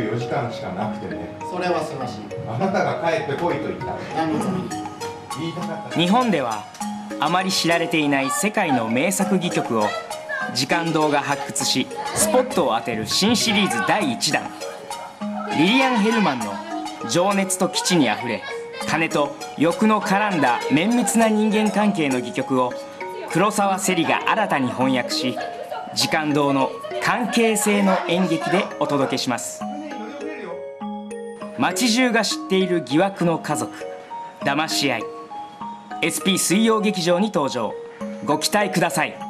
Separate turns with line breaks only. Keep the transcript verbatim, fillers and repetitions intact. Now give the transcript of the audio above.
うよじかんしかなくてね。
それは素晴らしい。
あなたが帰ってこいと言った。
何のために？
言いたかった。
日本ではあまり知られていない世界の名作戯曲を時間堂が発掘しスポットを当てる新シリーズだいいちだん。リリアン・ヘルマンの情熱と基地にあふれ金と欲の絡んだ綿密な人間関係の戯曲を黒沢世理が新たに翻訳し、時間堂の関係性の演劇でお届けします。街中が知っている疑惑の家族、騙し合い、エスピー 水曜劇場に登場。ご期待ください。